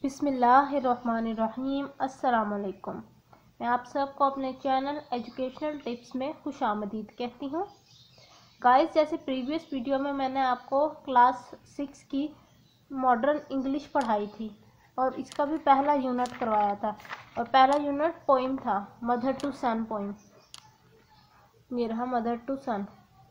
बिस्मिल्लाहिर्रहमानिर्रहीम। अस्सलामुअलैकुम। मैं आप सबको अपने चैनल एजुकेशनल टिप्स में खुशामदीद कहती हूँ। गाइस, जैसे प्रीवियस वीडियो में मैंने आपको क्लास 6 की मॉडर्न इंग्लिश पढ़ाई थी और इसका भी पहला यूनिट करवाया था और पहला यूनिट पोइम था, मदर टू सन पोइम। ये रहा mother to son.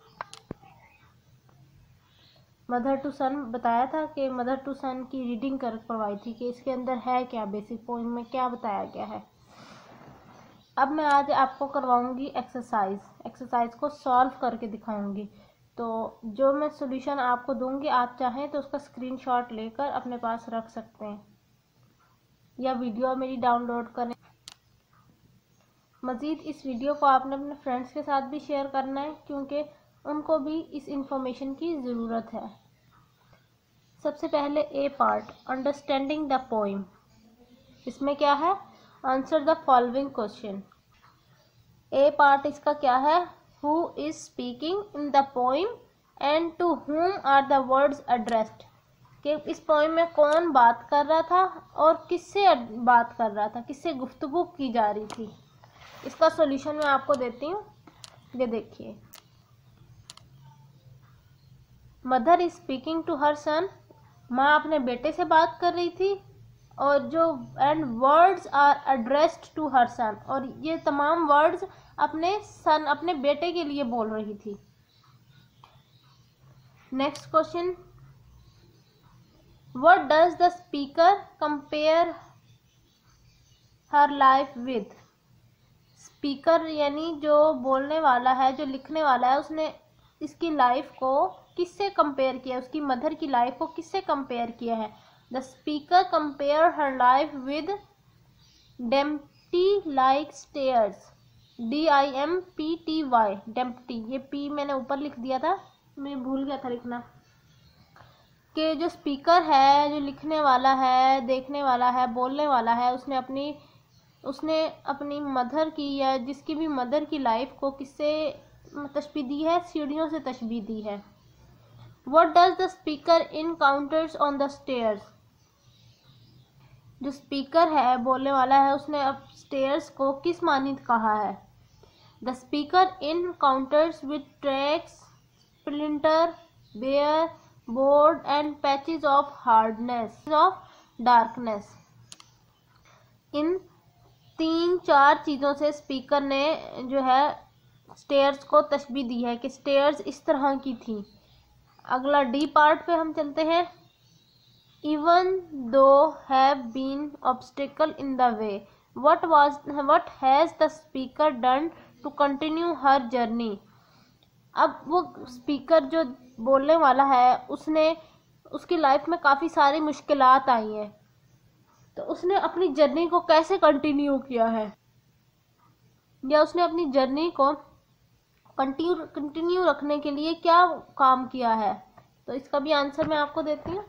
Mother to son बताया था कि मदर टू सन की रीडिंग करवाई थी कि इसके अंदर है क्या, बेसिक पोइम में क्या बताया गया है। अब मैं आज आपको करवाऊंगी एक्सरसाइज को सॉल्व करके दिखाऊंगी। तो जो मैं सॉल्यूशन आपको दूंगी, आप चाहें तो उसका स्क्रीनशॉट लेकर अपने पास रख सकते हैं या वीडियो मेरी डाउनलोड करें। मज़ीद इस वीडियो को आपने अपने फ्रेंड्स के साथ भी शेयर करना है क्योंकि उनको भी इस इंफॉर्मेशन की ज़रूरत है। सबसे पहले A part, understanding the poem. इसमें क्या है? Answer the following question. A part इसका क्या है? Who is speaking in the poem and to whom are the words addressed. कि इस पोइम में कौन बात कर रहा था और किससे बात कर रहा था, किससे गुफ्तगू की जा रही थी। इसका सॉल्यूशन मैं आपको देती हूँ। ये देखिए, mother is speaking to her son. माँ अपने बेटे से बात कर रही थी और जो and words are addressed to her son, और ये तमाम वर्ड्स अपने बेटे के लिए बोल रही थी। Next question, what does the speaker compare her life with. Speaker यानी जो बोलने वाला है, जो लिखने वाला है, उसने इसकी लाइफ को किससे कंपेयर किया, उसकी मदर की लाइफ को किससे कंपेयर किया है। The speaker compare her life with dempty like stairs. DIMPTY, dempty. ये पी मैंने ऊपर लिख दिया था, मैं भूल गया था लिखना। कि जो स्पीकर है, जो लिखने वाला है, देखने वाला है, बोलने वाला है, उसने अपनी मदर की या जिसकी भी मदर की लाइफ को किससे तशबीह दी है? सीढ़ियों से तशबीह दी है। What does the speaker encounters on the stairs? जो स्पीकर है, बोलने वाला है, उसने अब स्टेयर्स को किस मानिंद कहा है? The speaker encounters with tracks, splinter, bare, board and patches of hardness, of darkness। इन 3-4 चीज़ों से स्पीकर ने जो है स्टेयर्स को तशबीह दी है कि स्टेयर्स इस तरह की थी। अगला डी पार्ट पे हम चलते हैं। Even though have been obstacle in the way, what has the speaker done to continue her journey. अब वो स्पीकर जो बोलने वाला है, उसकी लाइफ में काफ़ी सारी मुश्किलात आई हैं, तो उसने अपनी जर्नी को कैसे कंटिन्यू किया है, या उसने अपनी जर्नी को कंटिन्यू रखने के लिए क्या काम किया है। तो इसका भी आंसर मैं आपको देती हूँ।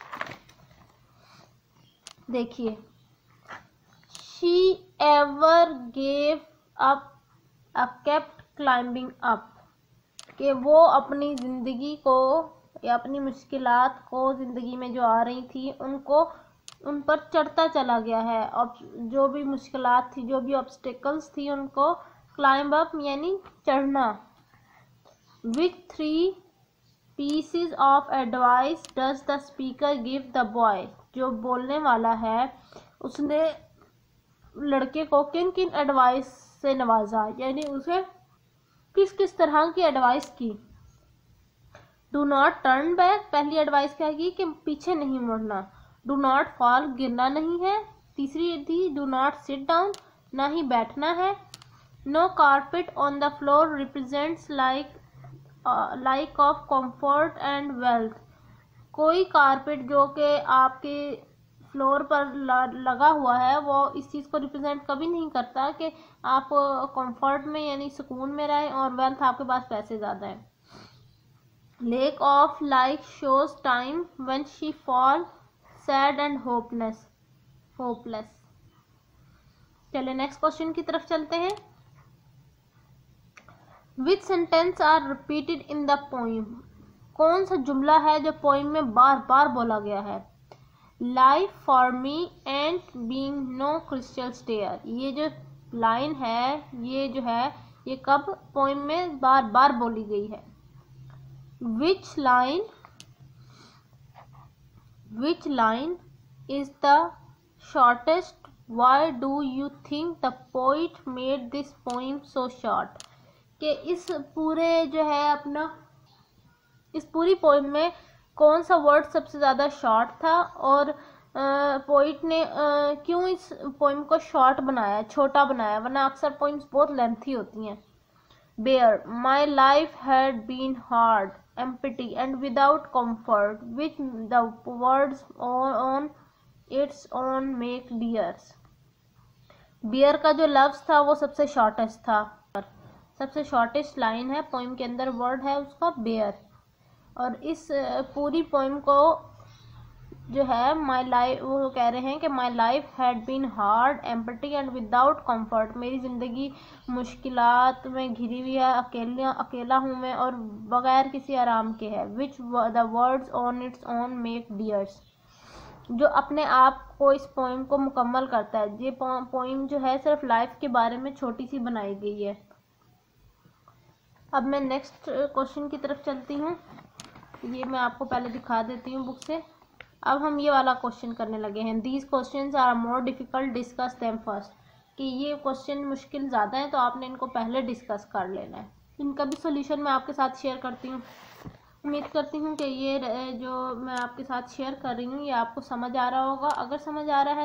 देखिए, she ever gave up kept climbing up. कि वो अपनी ज़िंदगी को या अपनी मुश्किलात को, ज़िंदगी में जो आ रही थी उन पर चढ़ता चला गया है। और जो भी मुश्किलात थी, जो भी ऑब्स्टिकल्स थी, उनको क्लाइंब अप यानी चढ़ना। विच 3 pieces of advice does the speaker give the boy। जो बोलने वाला है, उसने लड़के को किन किन एडवाइस से नवाजा, यानी उसे किस किस तरह की एडवाइस की। डू नॉट टर्न बैक, पहली एडवाइस क्या की कि पीछे नहीं मुड़ना। डू नॉट फॉल, गिरना नहीं है। तीसरी थी डू नॉट सिट डाउन, ना ही बैठना है। No carpet on the floor represents like of comfort and wealth. कोई कारपेट जो कि आपके फ्लोर पर लगा हुआ है, वो इस चीज़ को रिप्रेजेंट कभी नहीं करता कि आप कंफर्ट में यानी सुकून में रहें और वेल्थ, आपके पास पैसे ज़्यादा हैं। Lack of like shows time when she fall sad and hopeless. चलिए नेक्स्ट क्वेश्चन की तरफ चलते हैं। Which sentence are repeated in the poem. कौन सा जुमला है जो पोइम में बार बार बोला गया है? Life for me and being no crystal stair. ये जो लाइन है, ये जो है, ये कब पोइम में बार बार बोली गई है? Which line is the shortest? Why do you think the poet made this poem so short? कि इस पूरे जो है अपना, इस पूरी पोइम में कौन सा वर्ड सबसे ज़्यादा शॉर्ट था और पोइट ने क्यों इस पोइम को शॉर्ट बनाया, छोटा बनाया, वरना अक्सर पोइम्स बहुत लेंथी होती हैं। Bare, my life had been hard, empty and without comfort, which the words on its own make dears. Bare का जो लफ्ज़ था वो सबसे शॉर्टेस्ट था, सबसे शॉर्टेस्ट लाइन है पोइम के अंदर, वर्ड है उसका बेयर। और इस पूरी पोइम को जो है माई लाइफ, वो कह रहे हैं कि my life had been hard, empty and without comfort. मेरी ज़िंदगी मुश्किलात में घिरी हुई है, अकेला हूँ मैं और बगैर किसी आराम के है। Which the words on its own make dears, जो अपने आप को इस पोइम को मुकम्मल करता है। ये पोइम जो है सिर्फ लाइफ के बारे में छोटी सी बनाई गई है। अब मैं नेक्स्ट क्वेश्चन की तरफ चलती हूँ। ये मैं आपको पहले दिखा देती हूँ बुक से। अब हम ये वाला क्वेश्चन करने लगे हैं। These questions are more difficult, discuss them first. कि ये क्वेश्चन मुश्किल ज़्यादा है तो आपने इनको पहले डिस्कस कर लेना है। इनका भी सोल्यूशन मैं आपके साथ शेयर करती हूँ। उम्मीद करती हूँ कि ये जो मैं आपके साथ शेयर कर रही हूँ ये आपको समझ आ रहा होगा। अगर समझ आ रहा है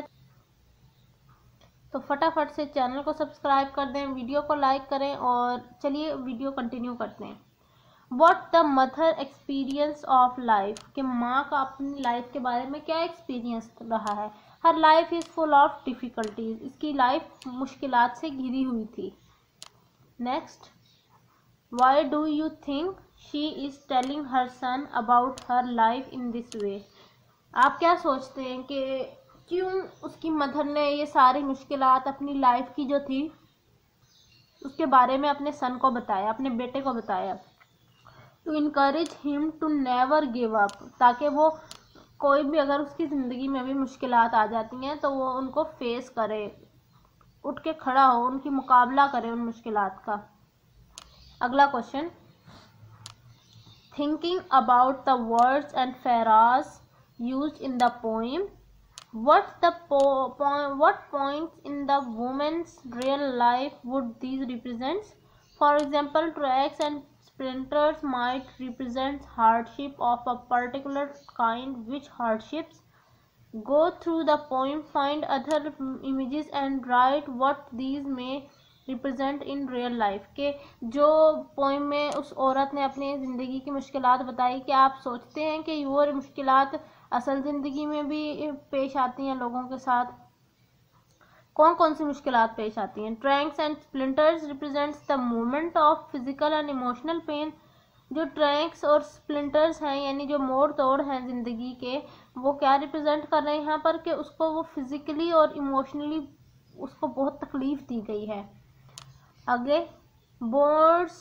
तो फटाफट से चैनल को सब्सक्राइब कर दें, वीडियो को लाइक करें और चलिए वीडियो कंटिन्यू करते हैं। What the mother experience of life, कि माँ का अपनी लाइफ के बारे में क्या एक्सपीरियंस रहा है। Her life is full of difficulties, इसकी लाइफ मुश्किलात से घिरी हुई थी। Next, why do you think she is telling her son about her life in this way? आप क्या सोचते हैं कि क्यों उसकी मदर ने ये सारी मुश्किलात अपनी लाइफ की जो थी उसके बारे में अपने सन को बताया, अपने बेटे को बताया। To encourage him to never give up, ताकि वो कोई भी अगर उसकी ज़िंदगी में भी मुश्किलात आ जाती हैं तो वो उनको फेस करे, उठ के खड़ा हो, उनकी मुकाबला करे उन मुश्किलात का। अगला question, thinking about the words and phrase used in the poem, what points in the woman's real life would these represent? For example, tracks and splinters might represent hardship of a particular kind. Which hardships? Go through the poem, find other images and write what these may represent in real life। के जो poem में उस औरत ने अपनी ज़िंदगी की मुश्किलात बताई, कि आप सोचते हैं कि वो मुश्किलात असल ज़िंदगी में भी पेश आती हैं लोगों के साथ? कौन कौन सी मुश्किलात पेश आती हैं? Tacks and splinters represents the movement of physical and emotional pain. जो ट्रैंक्स और स्प्लिंटर्स हैं यानी जो मोड़ तोड़ हैं ज़िंदगी के, वो क्या रिप्रेजेंट कर रहे हैं यहाँ पर? कि उसको वो फिज़िकली और इमोशनली उसको बहुत तकलीफ़ दी गई है। आगे, बोर्ड्स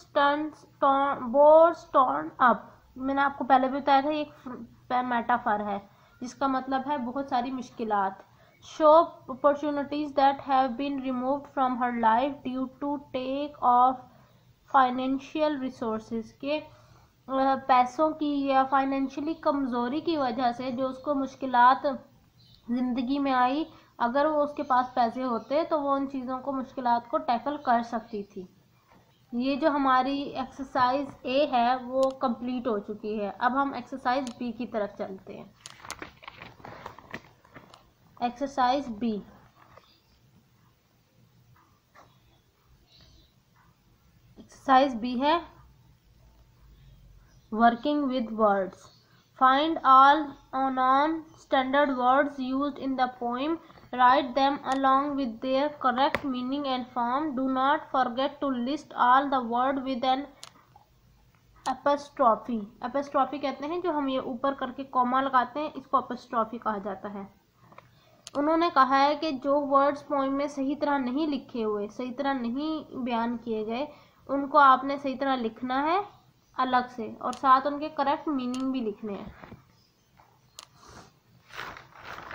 टर्न अप, मैंने आपको पहले भी बताया था, ये एक मेटाफर है जिसका मतलब है बहुत सारी मुश्किलात। Show opportunities that have been removed from her life due to take of financial resources, के पैसों की या फाइनेंशियली कमज़ोरी की वजह से जो उसको मुश्किलात ज़िंदगी में आई, अगर वो उसके पास पैसे होते तो वो उन चीज़ों को, मुश्किलात को टैकल कर सकती थी। ये जो हमारी एक्सरसाइज ए है वो कंप्लीट हो चुकी है। अब हम एक्सरसाइज बी की तरफ चलते हैं। एक्सरसाइज बी, एक्सरसाइज बी है working with words. Find all non standard words used in the poem, write them along with their correct meaning and form. Do not forget to list all the word with an apostrophe. apostrophe कहते हैं जो हम ये ऊपर करके comma लगाते हैं, इसको apostrophe कहा जाता है। उन्होंने कहा है कि जो वर्ड्स पोइम में सही तरह नहीं लिखे हुए, सही तरह नहीं बयान किए गए, उनको आपने सही तरह लिखना है अलग से, और साथ उनके करेक्ट मीनिंग भी लिखने हैं।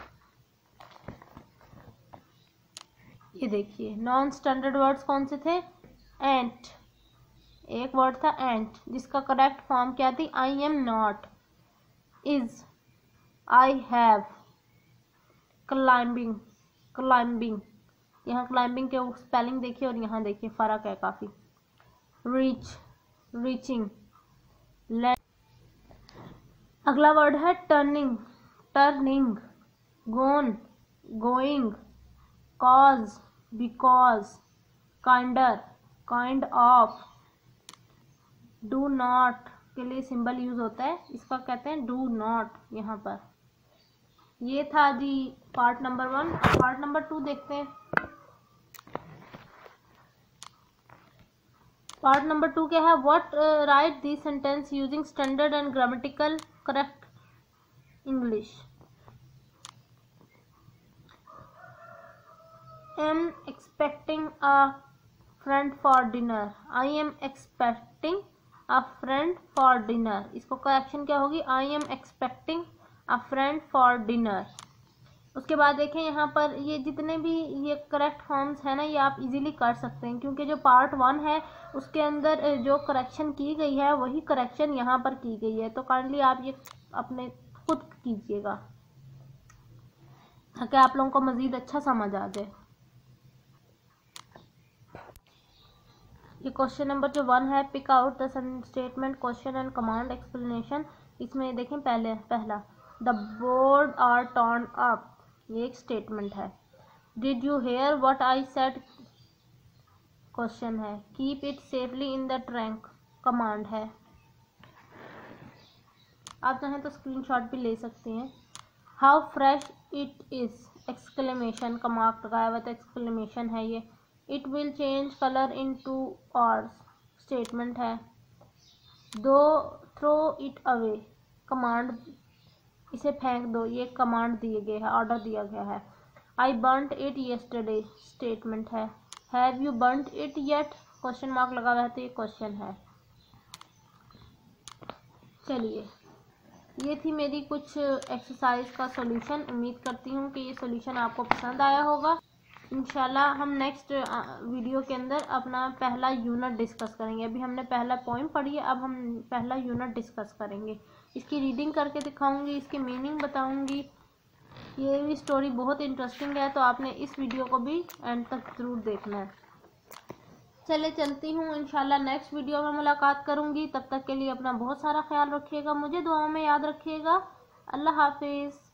ये देखिए नॉन स्टैंडर्ड वर्ड्स कौन से थे, एंट, एक वर्ड था एंट जिसका करेक्ट फॉर्म क्या थी, I am not, is, I have, climbing, climbing, यहाँ क्लाइंबिंग के स्पेलिंग देखिए और यहाँ देखिए फर्क है काफ़ी, रीच, रीचिंग, लैंड। अगला वर्ड है turning, turning, gone, going, cause, because, kinder, kind of, do not के लिए सिंबल यूज होता है, इसका कहते हैं डू नॉट यहाँ पर। ये था जी पार्ट नंबर 1। पार्ट नंबर 2 देखते हैं। पार्ट नंबर 2 क्या है, what write the sentence using standard and grammatical correct English. am expecting a friend for dinner, I am expecting a friend for dinner, इसको करेक्शन क्या होगी, I am expecting a friend for dinner। उसके बाद देखें यहाँ पर ये जितने भी ये करेक्ट फॉर्म्स है ना, ये आप इजीली कर सकते हैं क्योंकि जो पार्ट 1 है उसके अंदर जो करेक्शन की गई है वही करेक्शन यहाँ पर की गई है, तो काइंडली आप ये अपने खुद कीजिएगा ताकि आप लोगों को मज़ीद अच्छा समझ आ जाए। ये क्वेश्चन नंबर जो 1 है, pick out the statement question and command explanation. इसमें देखें पहला the board are turn up, ये एक स्टेटमेंट है। Did you hear what I said, question है। Keep it safely in the trunk, command है। आप चाहें तो स्क्रीनशॉट भी ले सकते हैं। How fresh it is, exclamation का मार्क लगाया हुआ था, एक्सक्लेमेशन है ये। It will change colour in 2 hours, statement है। दो थ्रो इट अवे, कमांड, इसे फेंक दो, ये कमांड दिए गए है, ऑर्डर दिया गया है। I burnt it yesterday, statement है। Have you burnt it yet, question mark लगा हुआ है तो ये क्वेश्चन है। चलिए ये थी मेरी कुछ एक्सरसाइज का सॉल्यूशन। उम्मीद करती हूँ कि ये सॉल्यूशन आपको पसंद आया होगा। इंशाल्लाह हम नेक्स्ट वीडियो के अंदर अपना पहला यूनिट डिस्कस करेंगे। अभी हमने पहला पोइम पढ़ी है, अब हम पहला यूनिट डिस्कस करेंगे। इसकी रीडिंग करके दिखाऊंगी, इसकी मीनिंग बताऊंगी। ये भी स्टोरी बहुत इंटरेस्टिंग है, तो आपने इस वीडियो को भी एंड तक ज़रूर देखना है। चले चलती हूँ, इंशाल्लाह नेक्स्ट वीडियो में मुलाकात करूँगी। तब तक के लिए अपना बहुत सारा ख्याल रखिएगा, मुझे दुआओं में याद रखिएगा। अल्लाह हाफिज़।